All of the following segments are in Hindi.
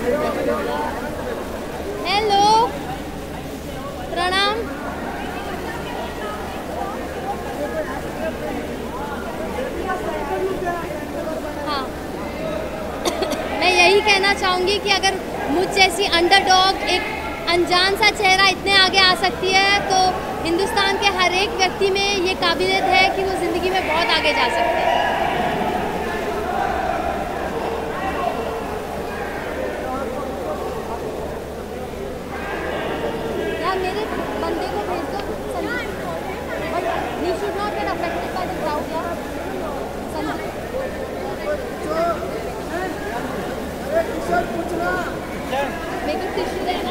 हेलो, प्रणाम। हाँ मैं यही कहना चाहूँगी कि अगर मुझ जैसी अंडरडॉग, एक अनजान सा चेहरा इतने आगे आ सकती है तो हिंदुस्तान के हर एक व्यक्ति में ये काबिलियत है कि वो ज़िंदगी में बहुत आगे जा सकते हैं। यार मेरे बंदे को भेज दो, but he should not get affected by the crowd. यार मेरे को टिश्यू देना।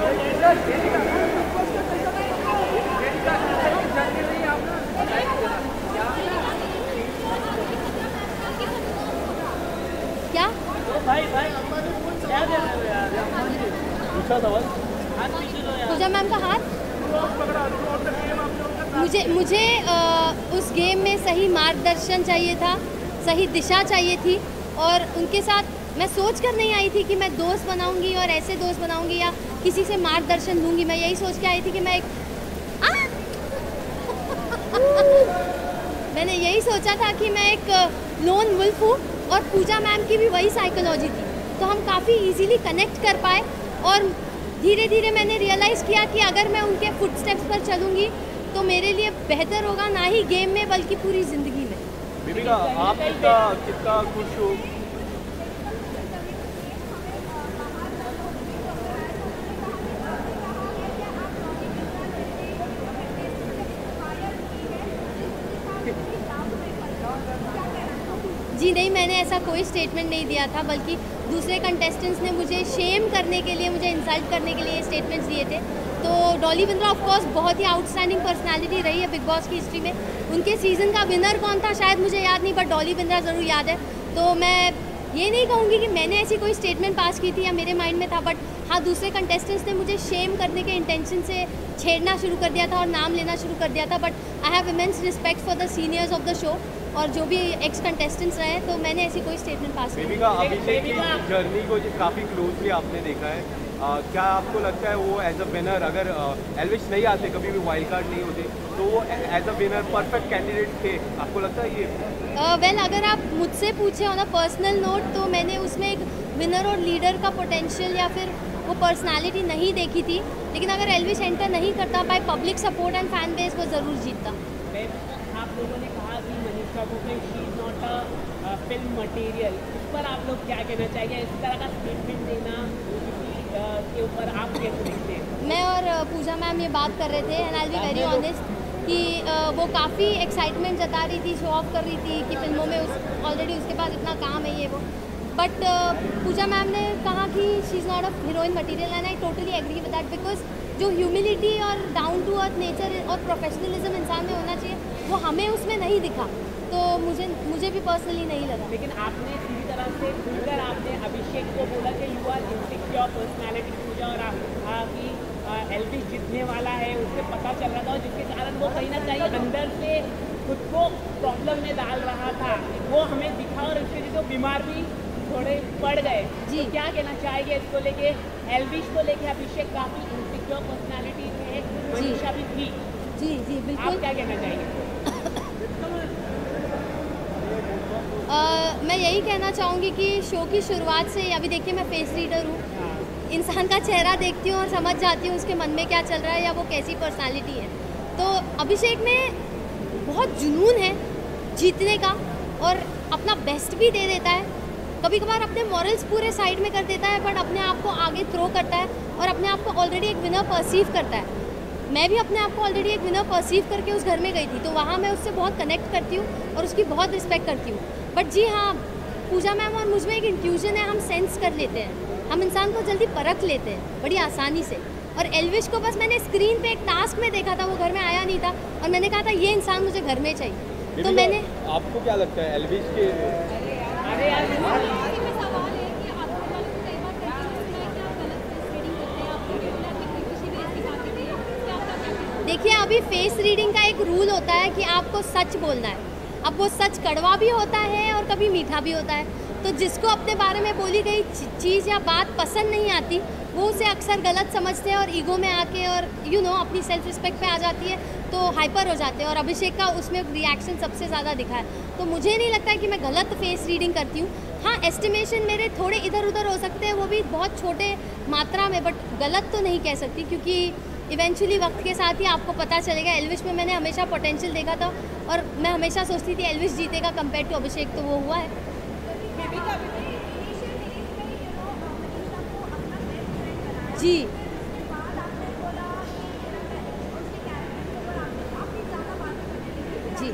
क्या भाई क्या दे रहे हो यार? पूछा सवाल। पूजा मैम का हाथ। मुझे उस गेम में सही मार्गदर्शन चाहिए था, सही दिशा चाहिए थी, और उनके साथ मैं सोच कर नहीं आई थी कि मैं दोस्त बनाऊंगी और ऐसे दोस्त बनाऊंगी या किसी से मार्गदर्शन दूंगी। मैं यही सोच के आई थी कि मैं एक मैंने यही सोचा था कि मैं एक लोन वुल्फ हूँ, और पूजा मैम की भी वही साइकोलॉजी थी, तो हम काफ़ी इजीली कनेक्ट कर पाए। और धीरे धीरे मैंने रियलाइज़ किया कि अगर मैं उनके फुटस्टेप्स पर चलूँगी तो मेरे लिए बेहतर होगा, ना ही गेम में बल्कि पूरी ज़िंदगी में। दीपिका, आप कितना खुश हो? जी नहीं, मैंने ऐसा कोई स्टेटमेंट नहीं दिया था, बल्कि दूसरे कंटेस्टेंट्स ने मुझे शेम करने के लिए, मुझे इंसल्ट करने के लिए ये स्टेटमेंट्स दिए थे। तो डॉली बिंद्रा ऑफ कोर्स बहुत ही आउटस्टैंडिंग पर्सनालिटी रही है बिग बॉस की हिस्ट्री में। उनके सीज़न का विनर कौन था शायद मुझे याद नहीं, बट डॉली बिंद्रा ज़रूर याद है। तो मैं ये नहीं कहूँगी कि मैंने ऐसी कोई स्टेटमेंट पास की थी या मेरे माइंड में था, बट हाँ, दूसरे कंटेस्टेंट्स ने मुझे शेम करने के इंटेंशन से छेड़ना शुरू कर दिया था और नाम लेना शुरू कर दिया था। But I have immense respect for the seniors of the show और जो भी एक्स कंटेस्टेंट्स रहे, तो मैंने ऐसी कोई स्टेटमेंट पास की। दीपिका, अभिषेक की जर्नी को काफ़ी क्लोजली आपने देखा है, क्या आपको लगता है वो एज अ विनर, अगर एल्विश नहीं आते, कभी भी वाइल्ड कार्ड नहीं होते, तो वो as a winner perfect candidate थे? आपको लगता है ये? वेल अगर आप मुझसे पूछे ऑन अ पर्सनल नोट, तो मैंने उसमें एक विनर और लीडर का पोटेंशियल या फिर वो पर्सनालिटी नहीं देखी थी। लेकिन अगर एल्विश एंटर नहीं करता, by public support and fan base वो ज़रूर जीतता। आप लोगों ने कहा कि Manisha Gokhale she is not a film material, इस पर आप लोग क्या कहना चाहेंगे? इस तरह का स्टेटमेंट देना के ऊपर आप कैसे देखते हैं? मैं और पूजा मैम ये बात कर रहे थे, and I be very honest कि वो काफ़ी एक्साइटमेंट जता रही थी, शो ऑफ कर रही थी कि फिल्मों में ऑलरेडी उसके पास इतना काम है ये वो। बट पूजा मैम ने कहा कि she is not a heroine material, and I totally agree with that, because जो ह्यूमिलिटी और डाउन टू अर्थ नेचर और प्रोफेशनलिज्म इंसान में होना चाहिए, वो हमें उसमें नहीं दिखा, तो मुझे भी पर्सनली नहीं लगा। लेकिन आपने पूरी तरह से खुलकर आपने अभिषेक को बोला कि you are insecure personality Pooja, और आप कहा कि एल्विश जीतने वाला है, उससे पता चल रहा था, और जिसके कारण वो कहीं ना कहीं अंदर से खुद को प्रॉब्लम में डाल रहा था, वो हमें दिखा, और उसके लिए तो बीमार भी थोड़े पड़ गए जी। तो क्या कहना चाहेंगे इसको लेके? एल्विश को लेके अभिषेक काफ़ी इनसिक्योर पर्सनैलिटी थे, मनीषा भी थी। जी जी बिल्कुल। आप क्या कहना चाहेंगे? मैं यही कहना चाहूँगी कि शो की शुरुआत से, अभी देखिए मैं फेस रीडर हूँ, इंसान का चेहरा देखती हूँ और समझ जाती हूँ उसके मन में क्या चल रहा है या वो कैसी पर्सनालिटी है। तो अभिषेक में बहुत जुनून है जीतने का, और अपना बेस्ट भी दे देता है, कभी कभार अपने मॉरल्स पूरे साइड में कर देता है, बट अपने आप को आगे थ्रो करता है और अपने आप को ऑलरेडी एक विनर परसीव करता है। मैं भी अपने आप को ऑलरेडी एक विनर परसीव करके उस घर में गई थी, तो वहाँ मैं उससे बहुत कनेक्ट करती हूँ और उसकी बहुत रिस्पेक्ट करती हूँ। बट जी हाँ, पूजा मैम और मुझ में एक इंट्यूजन है, हम सेंस कर लेते हैं, हम इंसान को जल्दी परख लेते हैं बड़ी आसानी से। और एल्विश को बस मैंने स्क्रीन पे एक टास्क में देखा था, वो घर में आया नहीं था, और मैंने कहा था ये इंसान मुझे घर में चाहिए। तो मैंने, आपको क्या लगता है एल्विश के? देखिए अभी फेस रीडिंग का एक रूल होता है कि आपको सच बोलना है। अब वो सच कड़वा भी होता है और कभी मीठा भी होता है। तो जिसको अपने बारे में बोली गई चीज़ या बात पसंद नहीं आती, वो उसे अक्सर गलत समझते हैं और ईगो में आके और अपनी सेल्फ रिस्पेक्ट पे आ जाती है तो हाइपर हो जाते हैं। और अभिषेक का उसमें रिएक्शन सबसे ज़्यादा दिखा है। तो मुझे नहीं लगता है कि मैं गलत फेस रीडिंग करती हूँ। हाँ, एस्टिमेशन मेरे थोड़े इधर उधर हो सकते हैं, वो भी बहुत छोटे मात्रा में, बट गलत तो नहीं कह सकती, क्योंकि इवेंचुअली वक्त के साथ ही आपको पता चलेगा। एल्विश में मैंने हमेशा पोटेंशियल देखा था और मैं हमेशा सोचती थी एल्विश जीतेगा कंपेयर टू अभिषेक, तो वो हुआ है। जी जी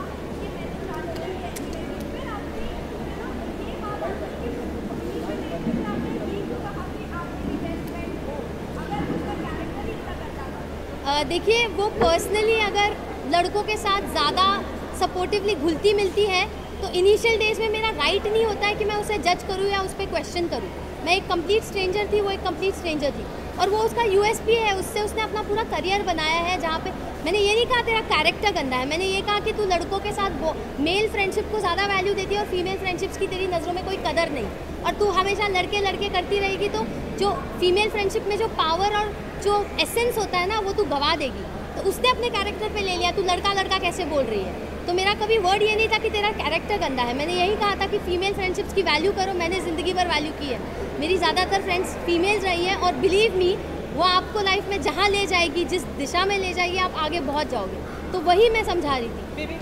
देखिए, वो पर्सनली अगर लड़कों के साथ ज़्यादा सपोर्टिवली घुलती मिलती है तो इनिशियल डेज में मेरा राइट नहीं होता है कि मैं उसे जज करूँ या उस पर क्वेश्चन करूँ। मैं एक कंप्लीट स्ट्रेंजर थी, वो एक कंप्लीट स्ट्रेंजर थी, और वो उसका यूएसपी है, उससे उसने अपना पूरा करियर बनाया है। जहाँ पे मैंने ये नहीं कहा तेरा कैरेक्टर गंदा है, मैंने ये कहा कि तू लड़कों के साथ मेल फ्रेंडशिप को ज़्यादा वैल्यू देती है और फीमेल फ्रेंडशिप्स की तेरी नज़रों में कोई कदर नहीं, और तू हमेशा लड़के लड़के करती रहेगी तो जो फीमेल फ्रेंडशिप में जो पावर और जो एसेंस होता है ना, वो तू गवा देगी। तो उसने अपने कैरेक्टर पे ले लिया, तू लड़का लड़का कैसे बोल रही है। तो मेरा कभी वर्ड ये नहीं था कि तेरा कैरेक्टर गंदा है, मैंने यही कहा था कि फीमेल फ्रेंडशिप्स की वैल्यू करो। मैंने ज़िंदगी भर वैल्यू की है, मेरी ज़्यादातर फ्रेंड्स फीमेल्स रही हैं, और बिलीव मी, वो आपको लाइफ में जहाँ ले जाएगी, जिस दिशा में ले जाएगी, आप आगे बहुत जाओगे। तो वही मैं समझा रही थी।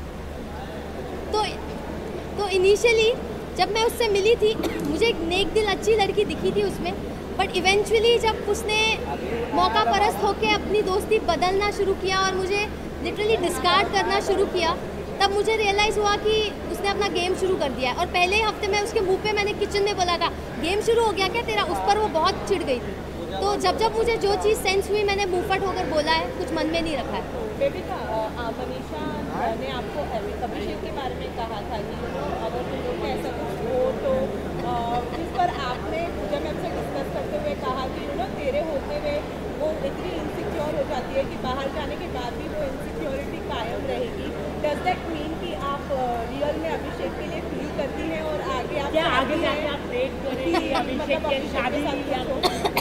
तो इनिशियली जब मैं उससे मिली थी, मुझे एक नेक दिल अच्छी लड़की दिखी थी उसमें, बट इवेंचुअली जब उसने मौका परस्त होकर अपनी दोस्ती बदलना शुरू किया और मुझे लिटरली डिस्कार्ड करना शुरू किया, तब मुझे रियलाइज़ हुआ कि उसने अपना गेम शुरू कर दिया है। और पहले हफ्ते में उसके मुंह पे मैंने किचन में बोला था, गेम शुरू हो गया क्या तेरा, उस पर वो बहुत चिढ़ गई थी। तो जब जब मुझे जो चीज़ सेंस हुई, मैंने मुंहफट होकर बोला है, कुछ मन में नहीं रखा है। बेबिका, मनीषा ने आपको अभिषेक के बारे में कहा था कि अगर तुम लोग का ऐसा कुछ हो तो जिस पर आपने पूजा मैम से डिस्कस करते हुए कहा कि तेरे होते हुए वो इतनी इनसिक्योर हो जाती है कि बाहर जाने के बाद भी वो इनसिक्योरिटी कायम रहेगी। डज दैट मीन कि आप रियल में अभिषेक के लिए फील करती हैं और आगे आप क्या आगे जाके आप डेट करेंगी अभिषेक की शादी?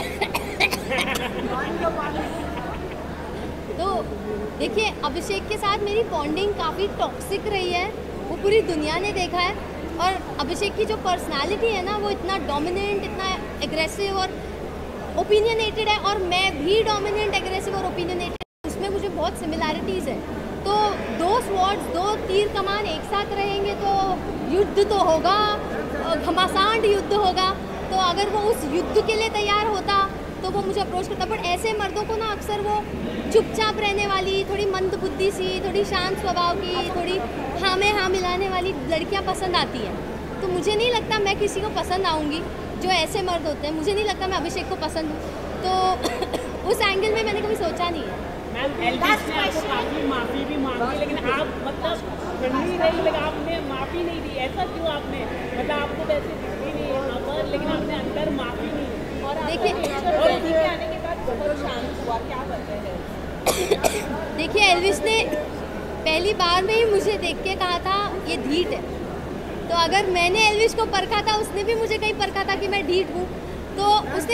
तो देखिए, अभिषेक के साथ मेरी बॉन्डिंग काफ़ी टॉक्सिक रही है, वो पूरी दुनिया ने देखा है। और अभिषेक की जो पर्सनालिटी है ना, वो इतना डोमिनेंट, इतना एग्रेसिव और ओपिनियनेटेड है, और मैं भी डोमिनेंट, एग्रेसिव और ओपिनियनेटेड, उसमें मुझे बहुत सिमिलैरिटीज़ है। तो दो स्वॉर्ड्स, दो तीर कमान एक साथ रहेंगे तो युद्ध तो होगा, घमासान युद्ध होगा। तो अगर वो उस युद्ध के लिए तैयार होता तो वो मुझे अप्रोच करता। बट ऐसे मर्दों को ना अक्सर वो चुपचाप रहने वाली, थोड़ी मंद बुद्धि सी, थोड़ी शांत स्वभाव की, थोड़ी हाँ में हाँ मिलाने वाली लड़कियां पसंद आती हैं। तो मुझे नहीं लगता मैं किसी को पसंद आऊँगी जो ऐसे मर्द होते हैं। मुझे नहीं लगता मैं अभिषेक को पसंद हूँ, तो उस एंगल में मैंने कभी सोचा नहीं है। मैम, एल्विश ने आपको काफ़ी माफ़ी भी मांगी, लेकिन आप मतलब नहीं रही, लेकिन आपने माफ़ी नहीं दी। ऐसा क्यों आपने, मतलब आपको वैसे दिखती नहीं यहाँ पर, लेकिन आपने अंदर माफ़ी नहीं दी। और देखिए, आने के बाद बहुत शांत हुआ, क्या करते हैं? देखिए, एल्विश ने पहली बार में ही मुझे देख के कहा था ये ढीठ है। तो अगर मैंने एल्विश को परखा था, उसने भी मुझे कहीं परखा था कि मैं ढीठ हूँ। तो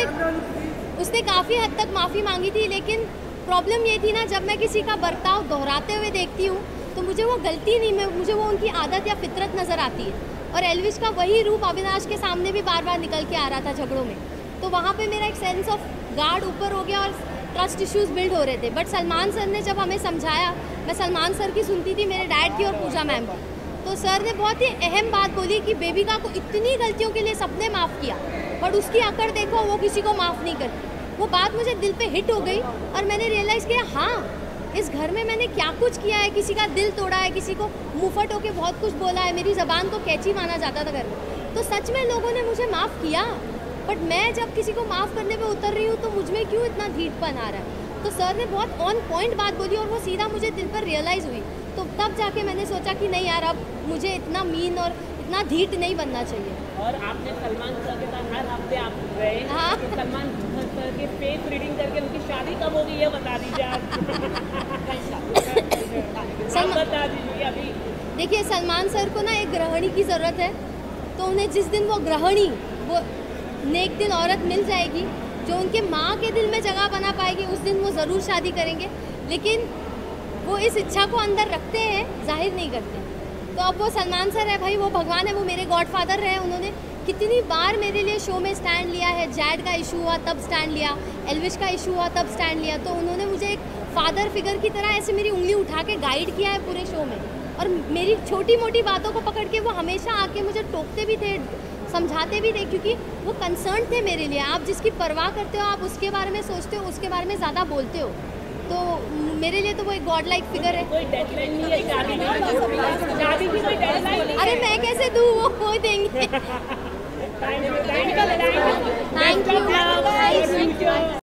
उसने काफ़ी हद तक माफ़ी मांगी थी, लेकिन प्रॉब्लम ये थी ना, जब मैं किसी का बर्ताव दोहराते हुए देखती हूँ तो मुझे वो गलती नहीं, मुझे वो उनकी आदत या फितरत नज़र आती है। और एल्विश का वही रूप अविनाश के सामने भी बार बार निकल के आ रहा था झगड़ों में। तो वहाँ पे मेरा एक सेंस ऑफ गार्ड ऊपर हो गया और ट्रस्ट इश्यूज बिल्ड हो रहे थे। बट सलमान सर ने जब हमें समझाया, मैं सलमान सर की सुनती थी, मेरे डैड की और पूजा मैम की, तो सर ने बहुत ही अहम बात बोली कि बेबिका को इतनी गलतियों के लिए सबने माफ़ किया, बट उसकी अकड़ देखो, वो किसी को माफ़ नहीं करती। वो बात मुझे दिल पे हिट हो गई और मैंने रियलाइज़ किया, हाँ, इस घर में मैंने क्या कुछ किया है, किसी का दिल तोड़ा है, किसी को मुंहफट होके बहुत कुछ बोला है, मेरी ज़बान को कैची माना जाता था घर में। तो सच में लोगों ने मुझे माफ़ किया, बट मैं जब किसी को माफ़ करने पे उतर रही हूँ तो मुझ में क्यों इतना ढीठपन आ रहा है। तो सर ने बहुत ऑन पॉइंट बात बोली और वो सीधा मुझे दिल पर रियलाइज़ हुई। तो तब जाके मैंने सोचा कि नहीं यार, अब मुझे इतना मीन और इतना ढीठ नहीं बनना चाहिए। और आपने सलमान सर के साथ हर हफ्ते आप गए, हाँ। तो सलमान सर के फेस रीडिंग करके उनकी शादी कब होगी ये बता दीजिए आप। बता दीजिए अभी। देखिए, सलमान सर को ना एक गृहिणी की ज़रूरत है, तो उन्हें जिस दिन वो गृहिणी, वो नेक दिल औरत मिल जाएगी जो उनके माँ के दिल में जगह बना पाएगी, उस दिन वो ज़रूर शादी करेंगे। लेकिन वो इस इच्छा को अंदर रखते हैं, जाहिर नहीं करते। तो अब वो सलमान सर है भाई, वो भगवान है, वो मेरे गॉडफादर रहे। उन्होंने कितनी बार मेरे लिए शो में स्टैंड लिया है। जैड का इशू हुआ तब स्टैंड लिया, एल्विश का इशू हुआ तब स्टैंड लिया। तो उन्होंने मुझे एक फादर फिगर की तरह ऐसे मेरी उंगली उठा के गाइड किया है पूरे शो में। और मेरी छोटी मोटी बातों को पकड़ के वो हमेशा आके मुझे टोकते भी थे, समझाते भी थे, क्योंकि वो कंसर्न थे मेरे लिए। आप जिसकी परवाह करते हो, आप उसके बारे में सोचते हो, उसके बारे में ज़्यादा बोलते हो। तो मेरे लिए तो वो एक गॉड लाइक फिगर है। कोई डेडलाइन नहीं है शादी की? शादी की कोई डेडलाइन? अरे मैं कैसे दूँ, वो देंगे। Thank you.